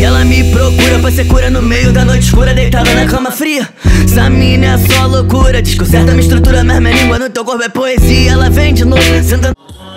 E ela me procura pra ser cura no meio da noite escura, deitada na cama fria. Essa mina é só loucura, desconcerta minha estrutura, mas minha língua no teu corpo é poesia. Ela vem de novo, sentando.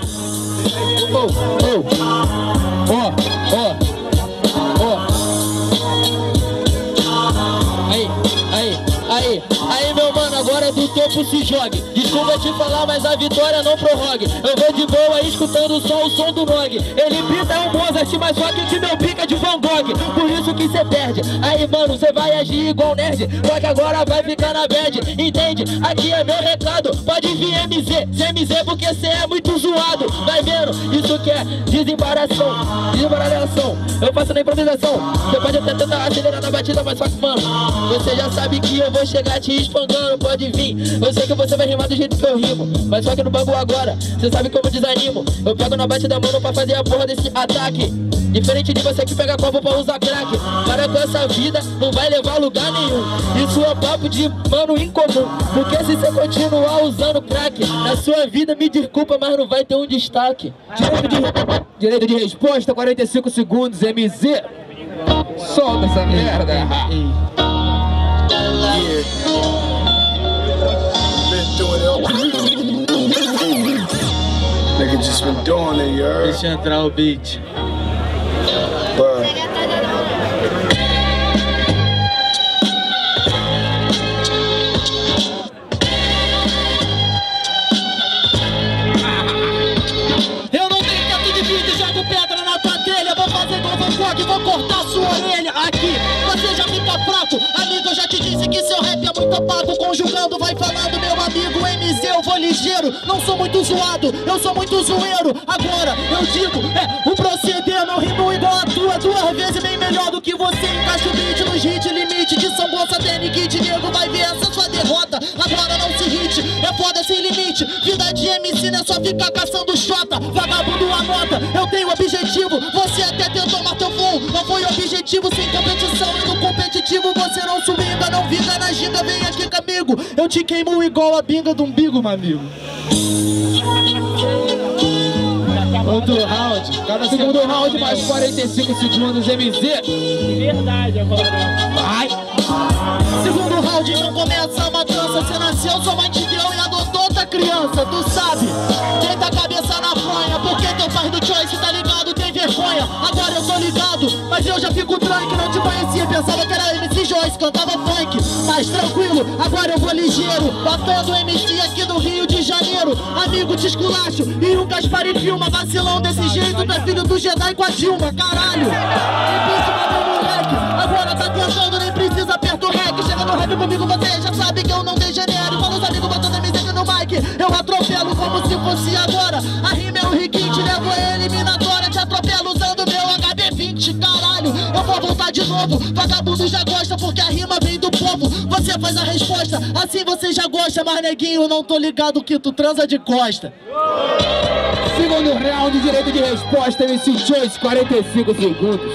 Aí meu mano, agora do topo se jogue. Desculpa te falar, mas a vitória não prorrogue. Eu vou de boa escutando só o som do Nog. Ele pinta um Mozart, mas só que o meu pica de Van Gogh. Por isso que cê perde. Aí mano, cê vai agir igual nerd, só que agora vai ficar na bad. Entende? Aqui é meu recado. Pode vir MZ porque cê é muito zoado. Vai vendo? Isso que é desembaração. Eu faço na improvisação. Você pode até tentar acelerar na batida, mas só que mano, você já sabe que eu vou chegar te espangando. Pode vir, eu sei que você vai rimar do jeito que eu rimo, mas só que no bagulho agora, você sabe que eu me desanimo. Eu pego na batida, mano, pra fazer a porra desse ataque. Diferente de você que pega copo pra usar crack. Para com essa vida, não vai levar a lugar nenhum. Isso é papo de mano incomum, porque se você continuar usando crack na sua vida, me desculpa, mas não vai ter um destaque. Direito de resposta, 45 segundos, MZ. Solta essa merda. Nigga just been doing it, you heard? Deixa entrar o beat. Eu não tenho teto de vidro e jogo pedra na tua telha. Vou fazer igual Van Gogh, vou cortar sua orelha. Aqui, você já fica fraco. Amigo, eu já te disse que seu rap é muito opaco. Conjugando, vai falando, meu amigo MZ, eu vou ligeiro. Não sou muito zoado, eu sou muito zoeiro. Agora, eu digo, o proceder. Não rimo igual a tua, 2 vezes bem melhor do que você. Encaixa o beat nos hit, limite de São Gonçalo até Nikit. Nego vai ver essa sua derrota. Agora não se hit, é foda sem limite. Vida de MC não é só ficar caçando xota. Vagabundo anota, eu tenho objetivo. Você até tentou matar o flow, não foi objetivo. Sem competição e no competitivo você não swinga, não vinga na ginga. Vem aqui comigo, eu te queimo igual a binga do umbigo, meu amigo. Outro round, cada segundo round mais 45 segundos, MZ. De verdade agora. Vai. Segundo round não começa a matança. Você nasceu, sua mãe te deu e adotou outra criança. Tu sabe, deita a cabeça na fanha, porque teu pai do Choice tá ligado, tem vergonha. Agora eu tô ligado, mas eu já fico tranque. Não te conhecia, pensava que era MC Joyce, cantava funk. Mas tranquilo, agora eu vou ligeiro. Batendo MC aqui do Rio de Janeiro. Amigo, te esculacho e o Gaspari filma. Vacilão desse jeito, tu é filho do Jedi com a Dilma, caralho. Agora tá tentando, nem precisa apertar o rec. Chega no rap comigo, você já sabe que eu não degenero. Fala os amigos botando MZ no mic, eu atropelo como se fosse agora. A rima é o requinte, levo a eliminatória. Te atropelo usando meu HB20, caralho. Eu vou voltar de novo, vagabundo já gosta, porque a rima vem do povo. Você faz a resposta, assim você já gosta. Mas neguinho, não tô ligado que tu transa de costa. Segundo round, direito de resposta, MC Choice, 45 segundos.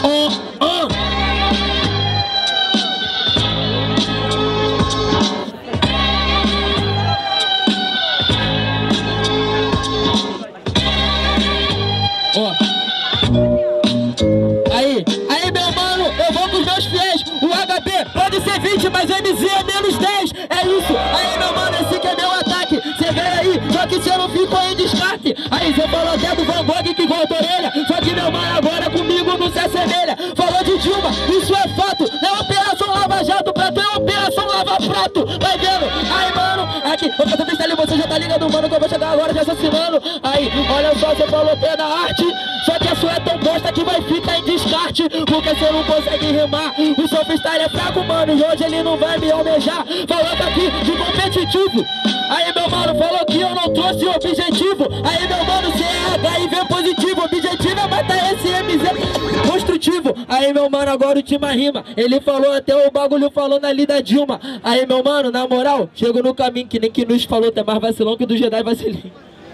Aí meu mano, eu vou com os meus fiéis. O HB pode ser 20, mas MZ é menos 10. É isso, aí meu mano, esse que é meu ataque. Cê vem aí, só que cê não ficou em descarte. Aí cê falou até do Van Gogh que volta a orelha. Só que meu mano agora comigo não se assemelha. Falou de Dilma, isso é fato. Não é operação Lava Jato, pra tu é operação Lava Prato. Vai vendo? Aí mano, aqui, eu faço freestyle, você já tá ligado, mano, que eu vou chegar agora já assassinando. Aí, olha só, cê falou que é da arte. Só que a sua é tão bosta que vai ficar em descarte, porque cê não consegue rimar. O seu freestyle é fraco, mano, e hoje ele não vai me almejar. Falou que aqui de competitivo. Aí meu mano falou que eu não trouxe objetivo. Aí meu mano, cê é HIV positivo. Objetivo é matar esse MZ construtivo. Aí meu mano, agora o Tima rima. Ele falou até o bagulho falando ali da Dilma. Aí meu mano, na moral, chego no caminho que nem que nos falou. Tem mais vacilão que do Jedi vacilinho.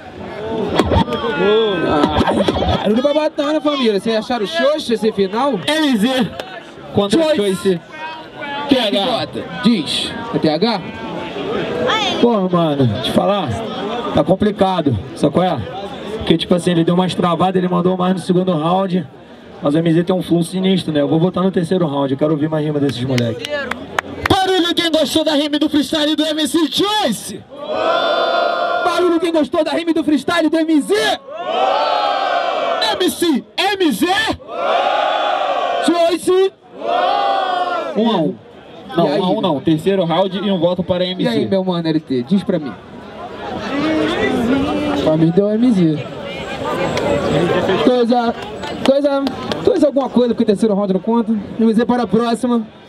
Barulho pra batana, família. Vocês acharam xoxo esse final? MZ Contra o Choice. PH. Diz. É PH? Porra, mano, te falar, tá complicado, só qual é? Porque tipo assim, ele deu umas travadas, ele mandou mais no segundo round. Mas o MZ tem um flow sinistro, né? Eu vou votar no terceiro round, eu quero ouvir mais rima desses moleques. Barulho quem gostou da rima do freestyle do MC Choice! Barulho quem gostou da rima do freestyle do MZ! MZ! Choice! 1 a 1. Não, 1 a 1 não. Terceiro round e um voto para MZ. E aí, meu mano LT, diz pra mim. Pra mim deu MZ. Coisa alguma coisa, porque o terceiro round não conta. MZ para a próxima.